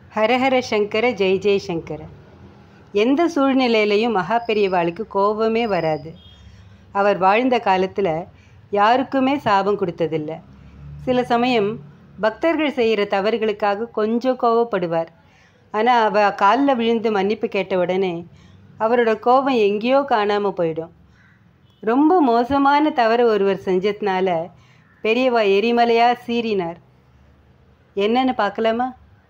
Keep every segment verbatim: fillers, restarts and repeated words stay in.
ஹரஹர சங்கர ஜெய் ஜெய் சங்கர. எந்த சூழ்நிலையிலையும் மகாபெரியவாளுக்கு கோபமே வராது. அவர் வாழ்ந்த காலத்தில் யாருக்குமே சாபம் கொடுத்ததில்லை. சில சமயம் பக்தர்கள் செய்கிற தவறுகளுக்காக கொஞ்சம் கோபப்படுவார். ஆனால் அவ காலில் விழுந்து மன்னிப்பு கேட்ட உடனே அவரோட கோபம் எங்கேயோ காணாமல் போயிடும். ரொம்ப மோசமான தவறு ஒருவர் செஞ்சதுனால பெரியவா எரிமலையாக சீறினார். என்னன்னு பார்க்கலாமா?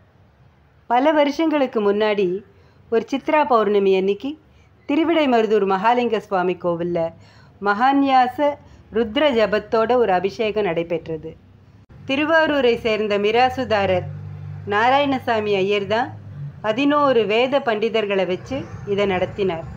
பல வருஷங்களுக்கு முன்னாடி ஒரு சித்ரா பௌர்ணமி அன்னைக்கு திருவிடைமருதூர் மகாலிங்க சுவாமி கோவிலில் மகான்யாச ருத்ர ஜபத்தோட ஒரு அபிஷேகம் நடைபெற்றது. திருவாரூரை சேர்ந்த மிராசுதாரர் நாராயணசாமி ஐயர் தான் பதினோரு வேத பண்டிதர்களை வச்சு இதை நடத்தினார்.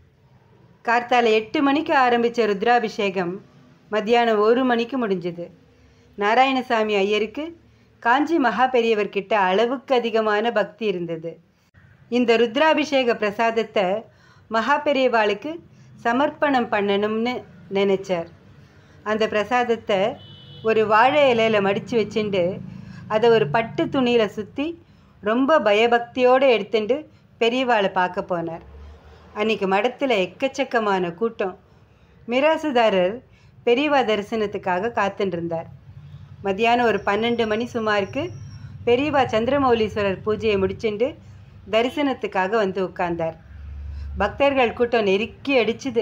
கார்த்தால எட்டு மணிக்கு ஆரம்பித்த ருத்ராபிஷேகம் மத்தியானம் ஒரு மணிக்கு முடிஞ்சது. நாராயணசாமி ஐயருக்கு காஞ்சி மகா பெரியவர்கிட்ட அளவுக்கு அதிகமான பக்தி இருந்தது. இந்த ருத்ராபிஷேக பிரசாதத்தை மகா பெரியவாளுக்கு சமர்ப்பணம் பண்ணணும்னு நினச்சார். அந்த பிரசாதத்தை ஒரு வாழை இலையில் மடித்து வச்சுண்டு அதை ஒரு பட்டு துணியில் சுற்றி ரொம்ப பயபக்தியோடு எடுத்துட்டு பெரியவாளை பார்க்க போனார். அன்றைக்கி மடத்தில் எக்கச்சக்கமான கூட்டம். மிராசுதாரர் பெரியவா தரிசனத்துக்காக காத்துருந்தார். மத்தியானம் ஒரு பன்னெண்டு மணி சுமாருக்கு பெரியவா சந்திரமௌலீஸ்வரர் பூஜையை முடிச்சுட்டு தரிசனத்துக்காக வந்து உட்கார்ந்தார். பக்தர்கள் கூட்டம் நெருக்கி அடிச்சுது.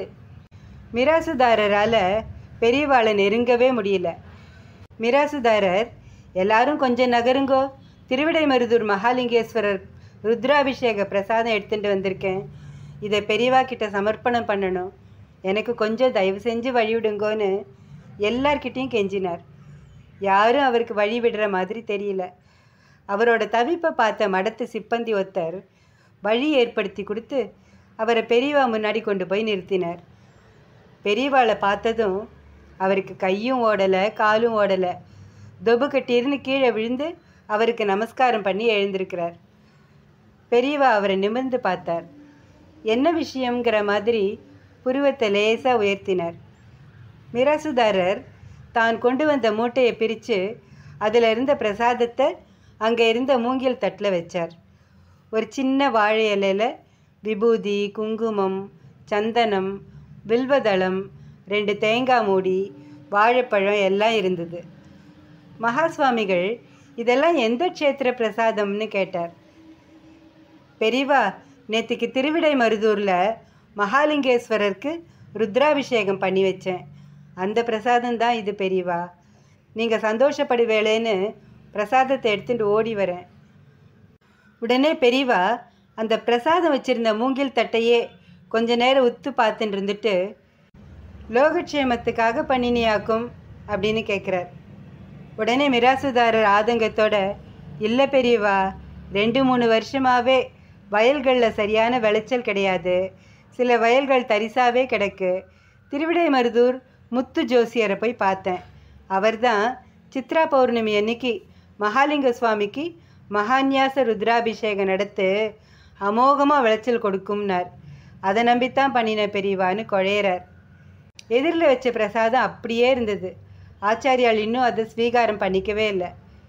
மிராசுதாரரால் பெரியவாளை நெருங்கவே முடியல. மிராசுதாரர், எல்லாரும் கொஞ்சம் நகருங்கோ, திருவிடைமருதூர் மகாலிங்கேஸ்வரர் ருத்ராபிஷேக பிரசாதம் எடுத்துகிட்டு வந்திருக்கேன், இதை பெரியவா கிட்ட சமர்ப்பணம் பண்ணணும், எனக்கு கொஞ்சம் தயவு செஞ்சு வழிவிடுங்கோன்னு எல்லார்கிட்டையும் கெஞ்சினார். யாரும் அவருக்கு வழி விடுற மாதிரி தெரியல. அவரோட தவிப்பை பார்த்த மடத்து சிப்பந்தி ஒருத்தர் வழி ஏற்படுத்தி கொடுத்து அவரை பெரியவா முன்னாடி கொண்டு போய் நிறுத்தினார். பெரியவாளை பார்த்ததும் அவருக்கு கையும் ஓடலை காலும் ஓடலை. தொபு கட்டிருந்து கீழே விழுந்து அவருக்கு நமஸ்காரம் பண்ணி எழுந்திருக்கிறார். பெரியவா அவரை நிமிர்ந்து பார்த்தார். என்ன விஷயங்கிற மாதிரி புருவத்தை லேசாக உயர்த்தினார். மிராசுதாரர் தான் கொண்டு வந்த மூட்டையை பிரித்து அதில் இருந்த பிரசாதத்தை அங்கே இருந்த மூங்கில் தட்டில் வச்சார். ஒரு சின்ன வாழை இலையில் விபூதி, குங்குமம், சந்தனம், வில்வதளம், ரெண்டு தேங்காய் மூடி, வாழைப்பழம் எல்லாம் இருந்தது. மகா சுவாமிகள், இதெல்லாம் எந்த க்ஷேத்திர பிரசாதம்னு கேட்டார். பெரியவா, நேற்றுக்கு திருவிடைமருதூரில் மகாலிங்கேஸ்வரருக்கு ருத்ராபிஷேகம் பண்ணி வச்சேன், அந்த பிரசாதம் தான் இது பெரியவா, நீங்கள் சந்தோஷப்படுவேளேன்னு பிரசாதத்தை எடுத்துகிட்டு ஓடி வரேன். உடனே பெரியவா அந்த பிரசாதம் வச்சுருந்த மூங்கில் தட்டையே கொஞ்ச நேரம் உத்து பார்த்துட்டு இருந்துட்டு, லோகக்ஷேமத்துக்காக பண்ணினியாக்கும் அப்படின்னு கேட்குறார். உடனே மிராசுதாரர் ஆதங்கத்தோட, இல்லை பெரியவா, ரெண்டு மூணு வருஷமாகவே வயல்களில் சரியான விளைச்சல் கிடையாது, சில வயல்கள் தரிசாவே கிடக்கு. திருவிடைமருதூர் முத்து ஜோசியரை போய் பார்த்தேன். அவர் தான் சித்ரா பௌர்ணமி அன்னைக்கு மகாலிங்க சுவாமிக்கு மகான்யாச ருத்ராபிஷேகம் நடத்து அமோகமாக விளைச்சல் கொடுக்கும்னார். அதை நம்பித்தான் பண்ணின பெரியவான்னு குழையிறார். எதிரில் வச்ச பிரசாதம் அப்படியே இருந்தது. ஆச்சாரியால் இன்னும் அதை ஸ்வீகாரம் பண்ணிக்கவே இல்லை.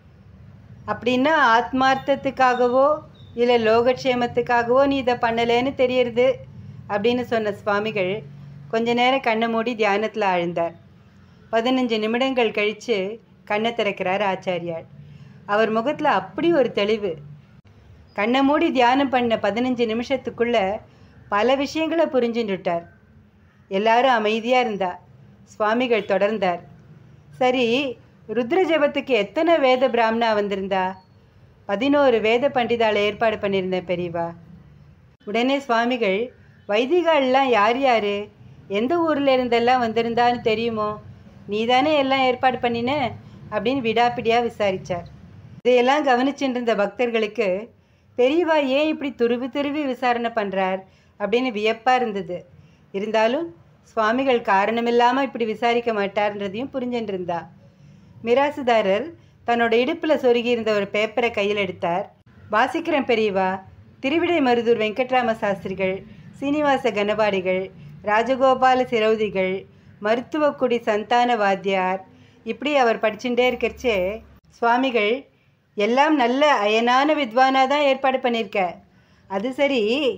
அப்படின்னா ஆத்மார்த்தத்துக்காகவோ இல்லை லோகக்ஷேமத்துக்காகவோ நீ இதை பண்ணலேன்னு தெரியறது அப்படின்னு சொன்ன சுவாமிகள் கொஞ்ச நேரம் கண்ணை மூடி தியானத்தில் ஆழ்ந்தார். பதினஞ்சு நிமிடங்கள் கழித்து கண்ணை திறக்கிறார் ஆச்சாரியால். அவர் முகத்தில் அப்படி ஒரு தெளிவு. கண்ணை மூடி தியானம் பண்ண பதினஞ்சு நிமிஷத்துக்குள்ளே பல விஷயங்களை புரிஞ்சுட்டார். எல்லாரும் அமைதியாக இருந்தா. சுவாமிகள் தொடர்ந்தார். சரி, ருத்ர ஜபத்துக்கு எத்தனை வேத பிராமணா வந்திருந்தா? பதினோரு வேத பண்டிதாளை ஏற்பாடு பண்ணியிருந்தேன் பெரியவா. உடனே சுவாமிகள், வைதிகாலெலாம் யார் யார், எந்த ஊரில் இருந்தெல்லாம் வந்திருந்தான்னு தெரியுமோ, நீ தானே எல்லாம் ஏற்பாடு பண்ணின அப்படின்னு விடாப்பிடியாக விசாரித்தார். இதையெல்லாம் கவனிச்சுட்டு இருந்த பக்தர்களுக்கு பெரியவா ஏன் இப்படி துருவி துருவி விசாரணை பண்ணுறார் அப்படின்னு வியப்பாக இருந்தது. இருந்தாலும் சுவாமிகள் காரணமில்லாமல் இப்படி விசாரிக்க மாட்டார்ன்றதையும் புரிஞ்சுட்டு இருந்தா. மிராசுதாரர் தன்னோட இடுப்பில் சொருகி இருந்த ஒரு பேப்பரை கையில் எடுத்தார். வாசிக்கிறேன் பெரியவா, திருவிடைமருதூர் வெங்கட்ராம சாஸ்திரிகள், சீனிவாச கணபாடிகள், ராஜகோபால சிரௌதிகள், மருத்துவக்குடி சந்தான வாத்தியார், இப்படி அவர் படிச்சுட்டே இருக்கிறச்சே சுவாமிகள், எல்லாம் நல்ல அயனான வித்வானாக தான் ஏற்பாடு பண்ணியிருக்க. அது சரி,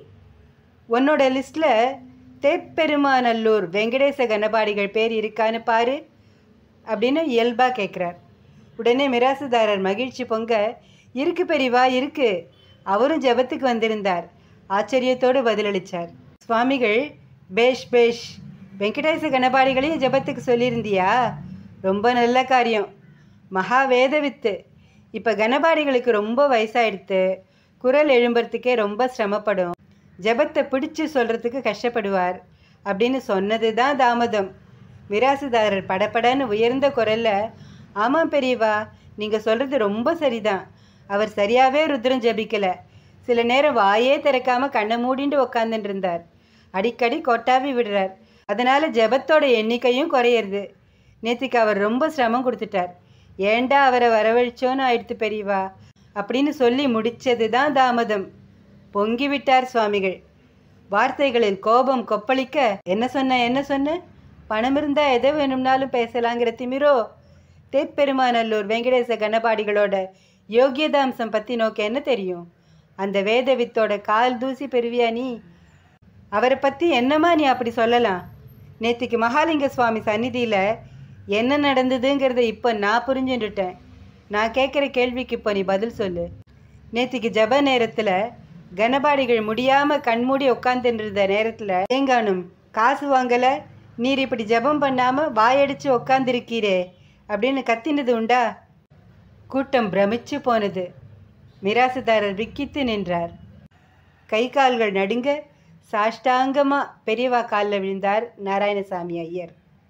உன்னோட லிஸ்ட்டில் தேப்பெருமாநல்லூர் வெங்கடேச கணபாடிகள் பேர் இருக்கான்னு பாரு அப்படின்னு இயல்பாக கேட்குறார். உடனே மிராசுதாரர் மகிழ்ச்சி பொங்க, இருக்கு பெரியவா இருக்கு, அவரும் ஜபத்துக்கு வந்திருந்தார் ஆச்சரியத்தோடு பதிலளித்தார். சுவாமிகள், பேஷ் பேஷ், வெங்கடேச கணபாடிகளையும் ஜபத்துக்கு சொல்லியிருந்தியா? ரொம்ப நல்ல காரியம், மகா வேத வித்து. இப்போ கணபாடிகளுக்கு ரொம்ப வயசாகிடுத்து, குரல் எழும்புறதுக்கே ரொம்ப சிரமப்படும், ஜபத்தை பிடிச்சு சொல்கிறதுக்கு கஷ்டப்படுவார் அப்படின்னு சொன்னது தான் தாமதம். மிராசுதாரர் படப்படன்னு உயர்ந்த குரலில், ஆமாம் பெரியவா, நீங்கள் சொல்கிறது ரொம்ப சரிதான். அவர் சரியாகவே ருத்ரம் ஜபிக்கலை. சில நேரம் வாயே திறக்காமல் கண்ணை மூடிண்டு உக்காந்துட்டு இருந்தார். அடிக்கடி கொட்டாவி விடுறார். அதனால் ஜபத்தோட எண்ணிக்கையும் குறையிறது. நேற்றுக்கு அவர் ரொம்ப சிரமம் கொடுத்துட்டார். ஏண்டா அவரை வரவழைச்சோன்னு ஆயிடுத்து பெரியவா அப்படின்னு சொல்லி முடித்தது தான் தாமதம். பொங்கி விட்டார் சுவாமிகள். வார்த்தைகளில் கோபம் கொப்பளிக்க, என்ன சொன்ன என்ன சொன்ன, பணம் இருந்தால் எதை வேணும்னாலும் பேசலாங்கிற திமிரோ? தேப்பெருமாநல்லூர் வெங்கடேச கணபாடிகளோட யோகியதாம்சம் பற்றி நோக்க என்ன தெரியும்? அந்த வேத வித்தோட கால் தூசி பெறுவியா நீ? அவரை பற்றி என்னம்மா நீ அப்படி சொல்லலாம்? நேற்றுக்கு மகாலிங்க சுவாமி சந்நிதியில் என்ன நடந்ததுங்கிறத இப்போ நான் புரிஞ்சுட்டுட்டேன். நான் கேட்குற கேள்விக்கு இப்போ நீ பதில் சொல்லு. நேற்றுக்கு ஜப நேரத்தில் கணபாடிகள் முடியாமல் கண்மூடி உட்காந்துருந்த நேரத்தில் ஏங்கானும் காசு வாங்கலை, நீர் இப்படி ஜபம் பண்ணாமல் வாயடிச்சு உட்காந்துருக்கீரே அப்படின்னு கத்தினது உண்டா? கூட்டம் பிரமிச்சு போனது. மிராசுதாரர் விக்கித்து நின்றார். கை கால்கள் நடுங்க சாஷ்டாங்கமாக பெரியவா காலில் விழுந்தார் நாராயணசாமி ஐயர்.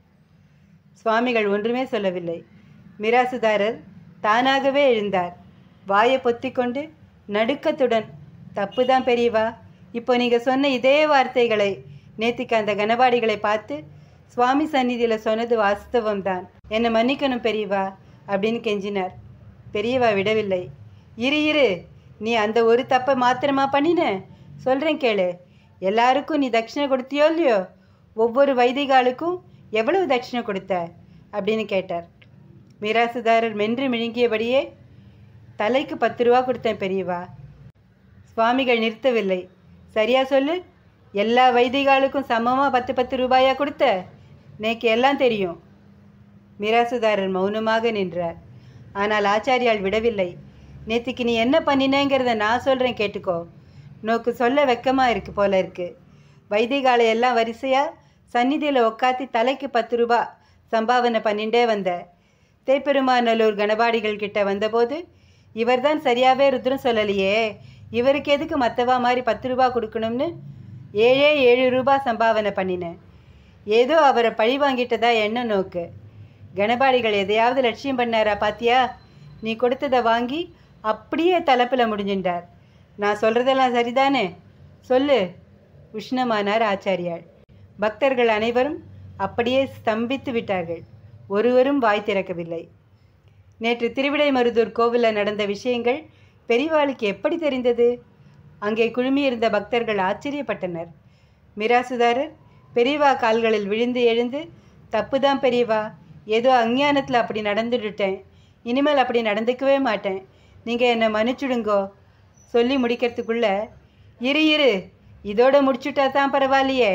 சுவாமிகள் ஒன்றுமே சொல்லவில்லை. மிராசுதாரர் தானாகவே எழுந்தார். வாயை பொத்திக்கொண்டு நடுக்கத்துடன், தப்பு தான் பெரியவா, இப்போ நீங்கள் சொன்ன இதே வார்த்தைகளை நேற்றுக்கு அந்த கணபாடிகளை பார்த்து சுவாமி சந்நிதியில் சொன்னது வாஸ்தவம்தான், என்னை மன்னிக்கணும் பெரியவா அப்படின்னு கெஞ்சினார். பெரியவா விடவில்லை. இரு இரு, நீ அந்த ஒரு தப்பை மாத்திரமா பண்ணின? சொல்கிறேன் கேளு. எல்லாருக்கும் நீ தட்சிணை கொடுத்தியோ இல்லையோ? ஒவ்வொரு வைதிகாலுக்கும் எவ்வளவு தட்சிணை கொடுத்த அப்படின்னு கேட்டார். மிராசுதாரர் மென்று மிழுங்கியபடியே, தலைக்கு பத்து ரூபா கொடுத்தேன் பெரியவா. சுவாமிகள் நிறுத்தவில்லை. சரியா சொல்லு, எல்லா வைதிகாலுக்கும் சமமாக பத்து பத்து ரூபாயா கொடுத்த? நேக்கு எல்லாம் தெரியும். மிராசுதாரர் மௌனமாக நின்றார். ஆனால் ஆச்சாரியால் விடவில்லை. நேற்றுக்கு நீ என்ன பண்ணினேங்கிறத நான் சொல்கிறேன் கேட்டுக்கோ. நோக்கு சொல்ல வெக்கமாக இருக்கு போல இருக்கு. வைதிகாலை எல்லாம் வரிசையாக சந்நிதியில் உக்காத்தி தலைக்கு பத்து ரூபா சம்பாவனை பண்ணிண்டே வந்த. தேப்பெருமாநல்லூர் கணபாடிகள் கிட்ட வந்தபோது, இவர் தான் சரியாகவே ருத்ரம் சொல்லலையே, இவருக்கு எதுக்கு மற்றவா மாதிரி பத்து ரூபா கொடுக்கணும்னு ஏழே ஏழு ரூபா சம்பாவனை பண்ணினேன். ஏதோ அவரை பழி வாங்கிட்டதா என்ன நோக்கு? கணபாடிகள் எதையாவது லட்சியம் பண்ணாரா பாத்தியா? நீ கொடுத்ததை வாங்கி அப்படியே தலைப்பில் முடிஞ்சின்றார். நான் சொல்கிறதெல்லாம் சரிதானே? சொல்லு உஷ்ணமானார் ஆச்சாரியாள். பக்தர்கள் அனைவரும் அப்படியே ஸ்தம்பித்து விட்டார்கள். ஒருவரும் வாய் திறக்கவில்லை. நேற்று திருவிடைமருதூர் கோவிலில் நடந்த விஷயங்கள் பெரியவாளுக்கு எப்படி தெரிந்தது? அங்கே குழுமியிருந்த பக்தர்கள் ஆச்சரியப்பட்டனர். மிராசுதாரர் பெரியவா கால்களில் விழுந்து எழுந்து, தப்பு தான் பெரியவா, ஏதோ அஞ்ஞானத்தில் அப்படி நடந்துட்டுட்டேன், இனிமேல் அப்படி நடந்துக்கவே மாட்டேன், நீங்கள் என்னை மன்னிச்சுடுங்கோ சொல்லி முடிக்கிறதுக்குள்ள, இரு இரு இதோட முடிச்சுட்டா தான் பரவாயில்லையே.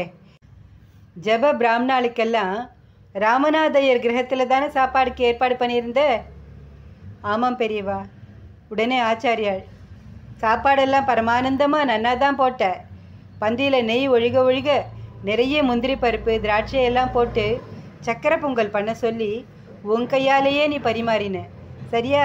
ஜப பிராமணாளுக்கெல்லாம் ராமநாதையர் கிரகத்தில் தானே சாப்பாடுக்கு ஏற்பாடு பண்ணியிருந்த? ஆமாம் பெரியவா. உடனே ஆச்சாரியாள், சாப்பாடெல்லாம் பரமானந்தமாக நன்னா தான் போட்ட. பந்தியில் நெய் ஒழுக ஒழுக நிறைய முந்திரி பருப்பு திராட்சையெல்லாம் போட்டு சக்கரை பொங்கல் பண்ண சொல்லி உன் கையாலேயே நீ பரிமாறின, சரியா?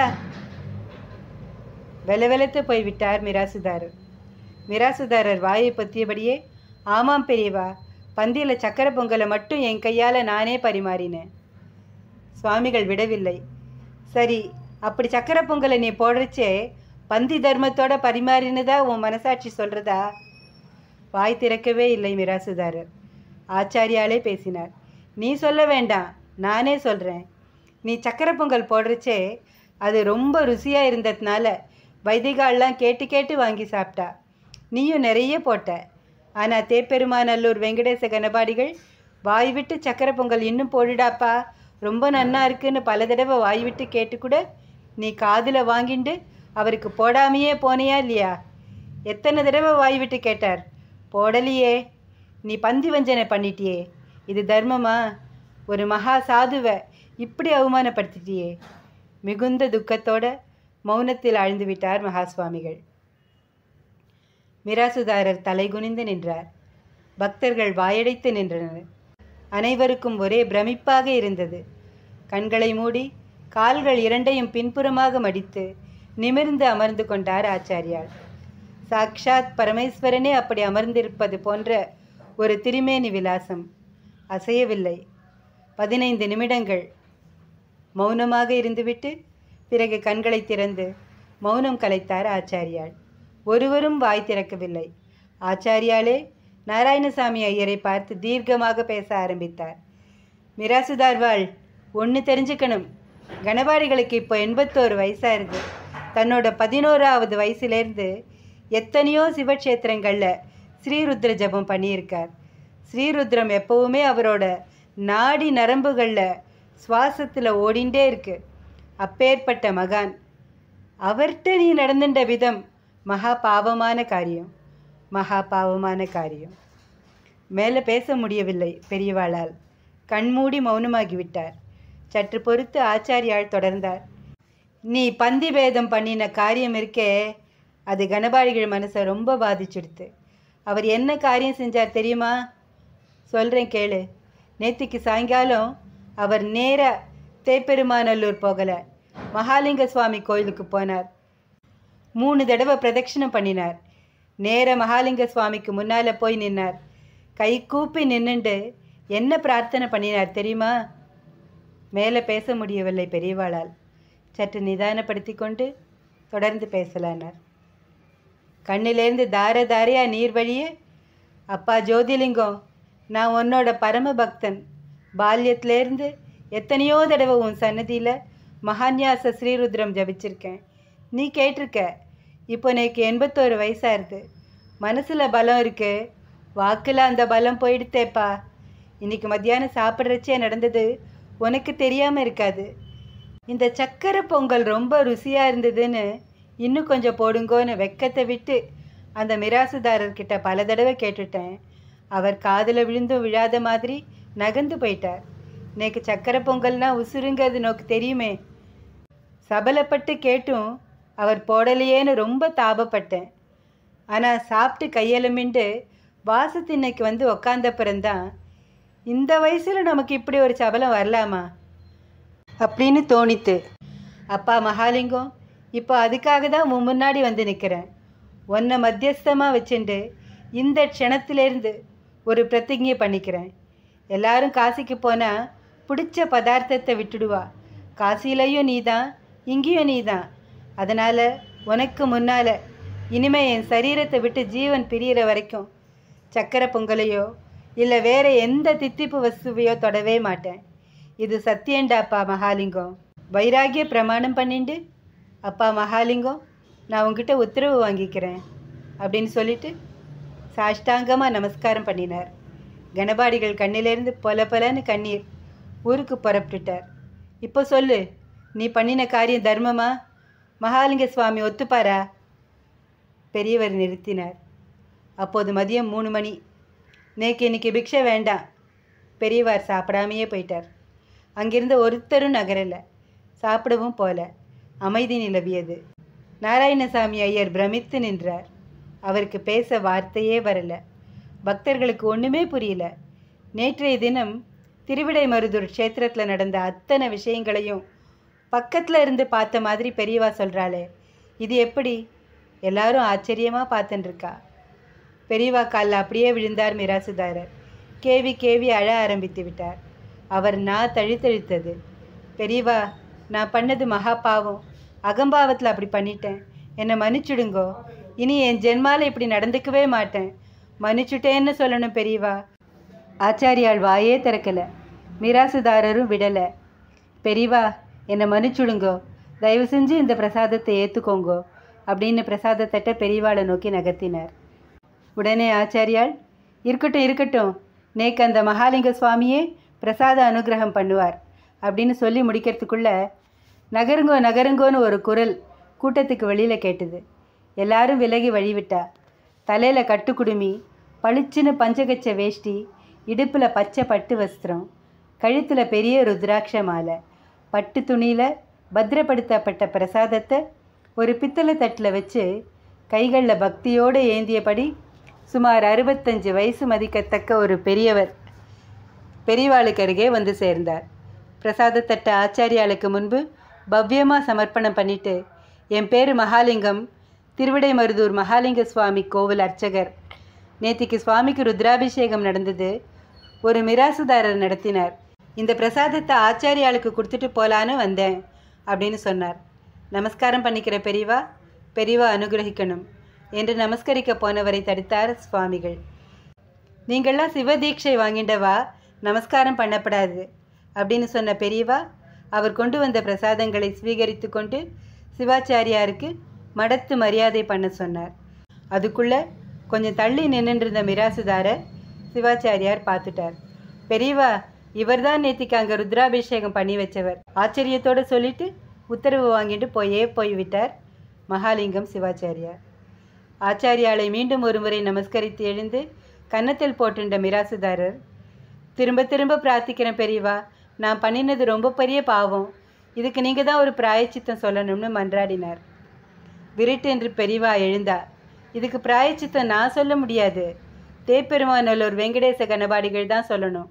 வெல வெலத்து போய்விட்டார் மிராசுதாரர். மிராசுதாரர் வாயை பற்றியபடியே, ஆமாம் பெரியவா, பந்தியில் சக்கரை பொங்கலை மட்டும் என் கையால் நானே பரிமாறினேன். சுவாமிகள் விடவில்லை. சரி, அப்படி சக்கரை பொங்கலை நீ போடுறச்சே பந்தி தர்மத்தோட பரிமாறினதா உன் மனசாட்சி சொல்கிறதா? வாய் திறக்கவே இல்லை மிராசுதாரர். ஆச்சாரியாலே பேசினார். நீ சொல்ல வேண்டாம், நானே சொல்கிறேன். நீ சக்கரை பொங்கல் போடுறச்சே அது ரொம்ப ருசியாக இருந்ததுனால வைதிகாலெலாம் கேட்டு கேட்டு வாங்கி சாப்பிட்டா. நீயும் நிறைய போட்ட. ஆனால் தேப்பெருமாநல்லூர் வெங்கடேச கணபாடிகள் வாய் விட்டு சக்கரை பொங்கல் இன்னும் போடுடாப்பா, ரொம்ப நன்னா இருக்குன்னு பல தடவை வாய் விட்டு கேட்டு கூட நீ காதில் வாங்கிண்டு அவருக்கு போடாமையே போனியா இல்லையா? எத்தனை தடவை வாய் விட்டு கேட்டார். போடலையே. நீ பந்தி வஞ்சனை பண்ணிட்டியே. இது தர்மமா? ஒரு மகா சாதுவை இப்படி அவமானப்படுத்திட்டியே. மிகுந்த துக்கத்தோட மௌனத்தில் ஆழ்ந்து விட்டார் மகா சுவாமிகள். மிராசுதாரர் தலைகுனிந்து நின்றார். பக்தர்கள் வாயடைத்து நின்றனர். அனைவருக்கும் ஒரே பிரமிப்பாக இருந்தது. கண்களை மூடி கால்கள் இரண்டையும் பின்புறமாக மடித்து நிமிர்ந்து அமர்ந்து கொண்டார் ஆச்சாரியார். சாக்ஷாத் பரமேஸ்வரனே அப்படி அமர்ந்திருப்பது போன்ற ஒரு திருமேனி விலாசம். அசையவில்லை. பதினைந்து நிமிடங்கள் மௌனமாக இருந்துவிட்டு பிறகு கண்களை திறந்து மௌனம் கலைத்தார் ஆச்சாரியாள். ஒருவரும் வாய் திறக்கவில்லை. ஆச்சாரியாலே நாராயணசாமி ஐயரை பார்த்து தீர்க்கமாக பேச ஆரம்பித்தார். மிராசுதார்வாள், ஒன்று தெரிஞ்சுக்கணும். கணபாடிகளுக்கு இப்போ எண்பத்தோரு வயசாயிருது. தன்னோட பதினோராவது வயசுலேருந்து எத்தனையோ சிவக்ஷேத்திரங்களில் ஸ்ரீருத்ர ஜபம் பண்ணியிருக்கார். ஸ்ரீருத்ரம் எப்பவுமே அவரோட நாடி நரம்புகளில் சுவாசத்தில் ஓடிண்டே இருக்கு. அப்பேற்பட்ட மகான். அவர்கிட்ட நீ நடந்துட்ட விதம் மகா பாவமான காரியம். மகா பாவமான காரியம். மேலே பேச முடியவில்லை பெரியவாளால். கண்மூடி மௌனமாகிவிட்டார். சற்று பொறுத்து ஆச்சாரியாள் தொடர்ந்தார். நீ பந்தி பேதம் பண்ணின காரியம் இருக்கே, அது கணபாடிகள் மனசை ரொம்ப பாதிச்சுடுத்து. அவர் என்ன காரியம் செஞ்சார் தெரியுமா? சொல்கிறேன் கேளு. நேற்றுக்கு சாயங்காலம் அவர் நேராக தேப்பெருமாநல்லூர் போகலை, மகாலிங்க சுவாமி கோயிலுக்கு போனார். மூணு தடவை பிரதட்சிணம் பண்ணினார். நேர மகாலிங்க சுவாமிக்கு முன்னால் போய் நின்னார். கை கூப்பி நின்றுண்டு என்ன பிரார்த்தனை பண்ணினார் தெரியுமா? மேலே பேச முடியவில்லை பெரியவாளால். சற்று நிதானப்படுத்தி கொண்டு தொடர்ந்து பேசலானார். கண்ணிலேருந்து தார தாரையாக நீர் வழிய, அப்பா ஜோதிலிங்கம், நான் உன்னோட பரம பக்தன். பால்யத்திலேருந்து எத்தனையோ தடவை உன் சன்னதியில் மகான்யாச ஸ்ரீருத்ரம் ஜபிச்சிருக்கேன். நீ கேட்டிருக்க. இப்போ எனக்கு எண்பத்தோரு வயசாயிருது. மனசில் பலம் இருக்கு, வாக்கில் அந்த பலம் போயிடுத்தேப்பா. இன்றைக்கி மத்தியானம் சாப்பிட்றச்சே நடந்தது உனக்கு தெரியாமல் இருக்காது. இந்த சக்கரை பொங்கல் ரொம்ப ருசியாக இருந்ததுன்னு இன்னும் கொஞ்சம் போடுங்கோன்னு வெக்கத்தை விட்டு அந்த மிராசுதாரர்கிட்ட பல தடவை கேட்டுட்டேன். அவர் காதில் விழுந்தும் விழாத மாதிரி நகர்ந்து போயிட்டார். எனக்கு சக்கரை பொங்கல்னா உசுருங்கிறது நோக்கு தெரியுமே. சபலப்பட்டு கேட்டும் அவர் போடலையேன்னு ரொம்ப தாபப்பட்டேன். ஆனால் சாப்பிட்டு கையெழுமிண்டு வாசத்தின்னைக்கு வந்து உக்காந்தப்புறந்தான், இந்த வயசில் நமக்கு இப்படி ஒரு சபலம் வரலாமா அப்படின்னு தோணித்து. அப்பா மகாலிங்கம், இப்போ அதுக்காக தான் உன் முன்னாடி வந்து நிற்கிறேன். உன்னை மத்தியஸ்தமாக வச்சுண்டு இந்த க்ஷணத்திலேருந்து ஒரு பிரதிஜை பண்ணிக்கிறேன். எல்லாரும் காசிக்கு போனால் பிடிச்ச பதார்த்தத்தை விட்டுடுவா. காசிலையும் நீ தான், இங்கேயும் நீ தான். அதனால் உனக்கு முன்னால் இனிமே என் சரீரத்தை விட்டு ஜீவன் பிரிகிற வரைக்கும் சக்கரை பொங்கலையோ இல்லை வேறு எந்த தித்திப்பு வஸ்துவையோ தொடவே மாட்டேன். இது சத்தியண்டாப்பா மகாலிங்கம். வைராகிய பிரமாணம் பண்ணிண்டு, அப்பா மகாலிங்கம், நான் உங்ககிட்ட உத்தரவு வாங்கிக்கிறேன் அப்படின்னு சொல்லிட்டு சாஷ்டாங்கமாக நமஸ்காரம் பண்ணினார். கணபாடிகள் கண்ணிலேருந்து பொல பொலன்னு கண்ணீர். ஊருக்கு புறப்பட்டுட்டார். இப்போ சொல்லு, நீ பண்ணின காரியம் தர்மமா? மகாலிங்க சுவாமி ஒத்துப்பாரா? பெரியவர் நிறுத்தினார். அப்போது மதியம் மூணு மணி. நேக்கு இன்னைக்கு பிக்ஷை வேண்டாம். பெரியவர் சாப்பிடாமையே போயிட்டார். அங்கிருந்த ஒருத்தரும் நகரலை, சாப்பிடவும் போல. அமைதி நிலவியது. நாராயணசாமி ஐயர் பிரமித்து நின்றார். அவருக்கு பேச வார்த்தையே வரல. பக்தர்களுக்கு ஒன்றுமே புரியல. நேற்றைய தினம் திருவிடைமருதூர் க்ஷேத்திரத்தில் நடந்த அத்தனை விஷயங்களையும் பக்கத்தில் இருந்து பார்த்த மாதிரி பெரியவா சொல்கிறாளே, இது எப்படி? எல்லாரும் ஆச்சரியமாக பார்த்துட்டுருக்கா. பெரியவா காலில் அப்படியே விழுந்தார் மிராசுதாரர். கேவி கேவி அழ ஆரம்பித்து விட்டார். அவர் நான் தழுத்தழுத்தது. பெரியவா, நான் பண்ணது மகா பாவம். அகம்பாவத்தில் அப்படி பண்ணிட்டேன். என்னை மன்னிச்சுடுங்கோ. இனி என் ஜென்மாவில் இப்படி நடந்துக்கவே மாட்டேன். மன்னிச்சுட்டேன்னு சொல்லணும் பெரியவா. ஆச்சாரியாள் வாயே திறக்கலை. மிராசுதாரரும் விடலை. பெரியவா, என்னை மன்னிச்சுடுங்கோ. தயவு செஞ்சு இந்த பிரசாதத்தை ஏற்றுக்கோங்கோ அப்படின்னு பிரசாதத்தட்டை பெரியவாளை நோக்கி நகர்த்தினார். உடனே ஆச்சாரியாள், இருக்கட்டும் இருக்கட்டும், நேக்கு அந்த மகாலிங்க சுவாமியே பிரசாத அனுகிரகம் பண்ணுவார் அப்படின்னு சொல்லி முடிக்கிறதுக்குள்ள நகருங்கோ நகருங்கோன்னு ஒரு குரல் கூட்டத்துக்கு வெளியில் கேட்டுது. எல்லாரும் விலகி வழிவிட்டா. தலையில் கட்டுக்குடுமி, பளிச்சுன்னு பஞ்சகச்ச வேஷ்டி, இடுப்பில் பச்சை பட்டு வஸ்திரம், கழுத்தில் பெரிய ருத்ராட்ச மாலை, பட்டு துணியில் பத்திரப்படுத்தப்பட்ட பிரசாதத்தை ஒரு பித்தளை தட்டில் வச்சு கைகளில் பக்தியோடு ஏந்தியபடி சுமார் அறுபத்தஞ்சு வயசு மதிக்கத்தக்க ஒரு பெரியவர் பெரியவாளுக்கு அருகே வந்து சேர்ந்தார். பிரசாதத்தட்டை ஆச்சாரியாளுக்கு முன்பு பவ்யமாக சமர்ப்பணம் பண்ணிட்டு, என் பேர் மகாலிங்கம், திருவிடைமருதூர் மகாலிங்க சுவாமி கோவில் அர்ச்சகர். நேத்திக்கு சுவாமிக்கு ருத்ராபிஷேகம் நடந்தது. ஒரு மிராசுதாரர் நடத்தினார். இந்த பிரசாதத்தை ஆச்சாரியாளுக்கு கொடுத்துட்டு போகலான்னு வந்தேன் அப்படின்னு சொன்னார். நமஸ்காரம் பண்ணிக்கிற பெரியவா, பெரியவா அனுகிரகிக்கணும் என்று நமஸ்கரிக்க போனவரை தடுத்தார் சுவாமிகள். நீங்கள்லாம் சிவதீட்சை வாங்கிண்டவா, நமஸ்காரம் பண்ணப்படாது அப்படின்னு சொன்ன பெரியவா அவர் கொண்டு வந்த பிரசாதங்களை ஸ்வீகரித்து கொண்டு சிவாச்சாரியாருக்கு மடத்து மரியாதை பண்ண சொன்னார். அதுக்குள்ளே கொஞ்சம் தள்ளி நின்றுருந்த மிராசுதாரை சிவாச்சாரியார் பார்த்துட்டார். பெரியவா, இவர் தான் நேத்திக்கு அங்கே ருத்ராபிஷேகம் பண்ணி வச்சவர். ஆச்சரியத்தோடு சொல்லிட்டு உத்தரவு வாங்கிட்டு போயே போய்விட்டார் மகாலிங்கம் சிவாச்சாரியார். ஆச்சாரியாலை மீண்டும் ஒருமுறை நமஸ்கரித்து எழுந்து கன்னத்தில் போட்டுண்ட மிராசுதாரர், திரும்ப திரும்ப பிரார்த்திக்கிறேன் பெரியவா, நான் பண்ணினது ரொம்ப பெரிய பாவம், இதுக்கு நீங்கள் தான் ஒரு பிராயச்சித்தம் சொல்லணும்னு மன்றாடினார். விருட்டு என்று பெரியவா எழுந்தா. இதுக்கு பிராயச்சித்தம் நான் சொல்ல முடியாது, தேப்பெருமாநல்லூர் வெங்கடேச கணபாடிகள் தான் சொல்லணும்.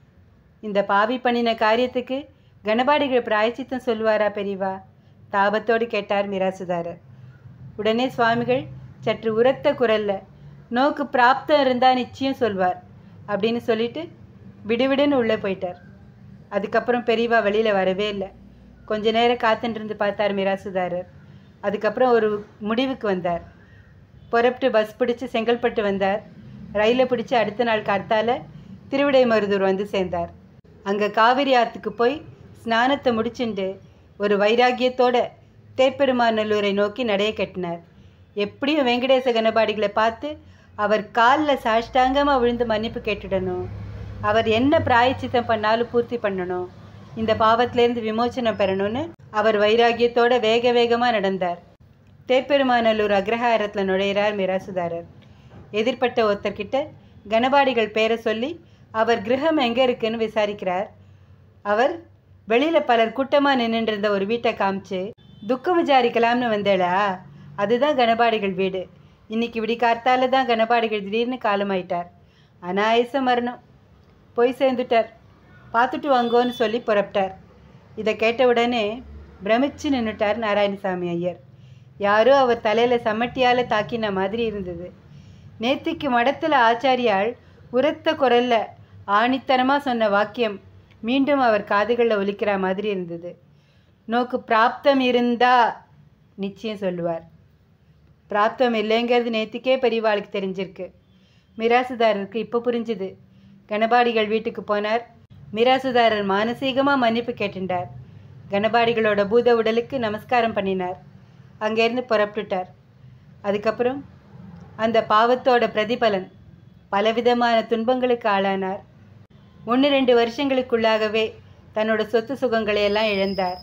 இந்த பாவி பண்ணின காரியத்துக்கு கணபாடிகள் பிராயச்சித்தம் சொல்லுவாரா பெரியவா? தாபத்தோடு கேட்டார் மிராசுதாரர். உடனே சுவாமிகள் சற்று உரத்த குரல்ல, நோக்கு பிராப்தம் இருந்தால் நிச்சயம் சொல்வார் அப்படின்னு சொல்லிட்டு விடுவிடுன்னு உள்ளே போயிட்டார். அதுக்கப்புறம் பெரியவா வெளியில் வரவே இல்லை. கொஞ்ச நேரம் காத்துட்டு பார்த்தார் மிராசுதாரர். அதுக்கப்புறம் ஒரு முடிவுக்கு வந்தார். புறப்பட்டு பஸ் பிடிச்சி செங்கல்பட்டு வந்தார். ரயிலை பிடிச்சி அடுத்த நாள் காத்தால திருவிடைமருதூர் வந்து சேர்ந்தார். அங்கே காவிரி ஆற்றுக்கு போய் ஸ்நானத்தை முடிச்சுண்டு ஒரு வைராக்கியத்தோட தேப்பெருமாநல்லூரை நோக்கி நடைய கட்டினார். எப்படியும் வெங்கடேச கணபாடிகளை பார்த்து அவர் காலில் சாஷ்டாங்கமாக விழுந்து மன்னிப்பு கேட்டுடணும், அவர் என்ன பிராயச்சித்தம் பண்ணாலும் பூர்த்தி பண்ணணும், இந்த பாவத்திலேருந்து விமோச்சனம் பெறணும்னு அவர் வைராக்கியத்தோட வேக வேகமாக நடந்தார். தேப்பெருமாநல்லூர் அக்ரஹாரத்தில் நுழையிறார் மிராசுதாரர். எதிர்பட்ட ஒருத்தர்கிட்ட கணபாடிகள் பேரை சொல்லி அவர் கிரகம் எங்கே இருக்குன்னு விசாரிக்கிறார். அவர் வெளியில் பலர் கூட்டமாக நின்றுருந்த ஒரு வீட்டை காமிச்சு, துக்கம் விசாரிக்கலாம்னு வந்தேளா, அதுதான் கணபாடிகள் வீடு, இன்னைக்கு இப்படி கார்த்தால தான் கணபாடிகள் திடீர்னு காலமாயிட்டார், அனாயச மரணம், போய் சேர்ந்துட்டார், பார்த்துட்டு வாங்கோன்னு சொல்லி புறப்பட்டார். இதை கேட்ட உடனே பிரமிச்சு நின்றுட்டார் நாராயணசாமி ஐயர். யாரோ அவர் தலையில் சம்மட்டியால் தாக்கின மாதிரி இருந்தது. நேத்திக்கு மடத்தில் ஆச்சாரியால் உரத்த குரல்ல ஆணித்தனமாக சொன்ன வாக்கியம் மீண்டும் அவர் காதுகளில் ஒலிக்கிற மாதிரி இருந்தது. நோக்கு பிராப்தம் இருந்தா நிச்சயம் சொல்லுவார். பிராப்தம் இல்லைங்கிறது நேத்திக்கே பெரியவாளுக்கு தெரிஞ்சிருக்கு. மிராசுதாரருக்கு இப்போ புரிஞ்சுது. கணபாடிகள் வீட்டுக்கு போனார். மிராசுதாரர் மானசீகமாக மன்னிப்பு கேட்டுண்டார். கணபாடிகளோட பூத உடலுக்கு நமஸ்காரம் பண்ணினார். அங்கேருந்து புறப்பட்டுட்டார். அதுக்கப்புறம் அந்த பாவத்தோட பிரதிபலன் பலவிதமான துன்பங்களுக்கு ஆளானார். ஒன்று ரெண்டு வருஷங்களுக்குள்ளாகவே தன்னோட சொத்து சுகங்களை எல்லாம் இழந்தார்.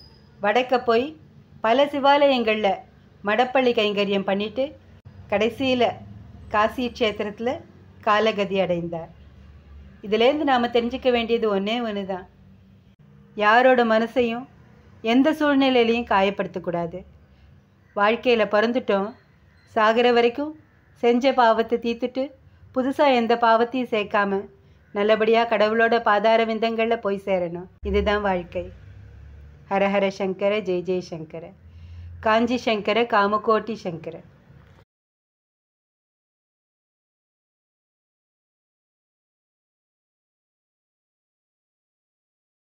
வடக்க போய் பல சிவாலயங்களில் மடப்பள்ளி கைங்கரியம் பண்ணிட்டு கடைசியில் காசி க்ஷேத்திரத்தில் காலகதி அடைந்தார். இதிலேருந்து நாம் தெரிஞ்சிக்க வேண்டியது ஒன்றே ஒன்று தான், யாரோட மனசையும் எந்த சூழ்நிலையிலையும் காயப்படுத்தக்கூடாது. வாழ்க்கையில் பிறந்துட்டோம், சாகிற வரைக்கும் செஞ்ச பாவத்தை தீர்த்துட்டு புதுசாக எந்த பாவத்தையும் சேர்க்காம நல்லபடியாக கடவுளோட பாதார விந்தங்களில் போய் சேரணும். இதுதான் வாழ்க்கை. ஹரஹர சங்கர, ஜெய் ஜெய் சங்கர, காஞ்சி சங்கர, காமகோட்டி சங்கர.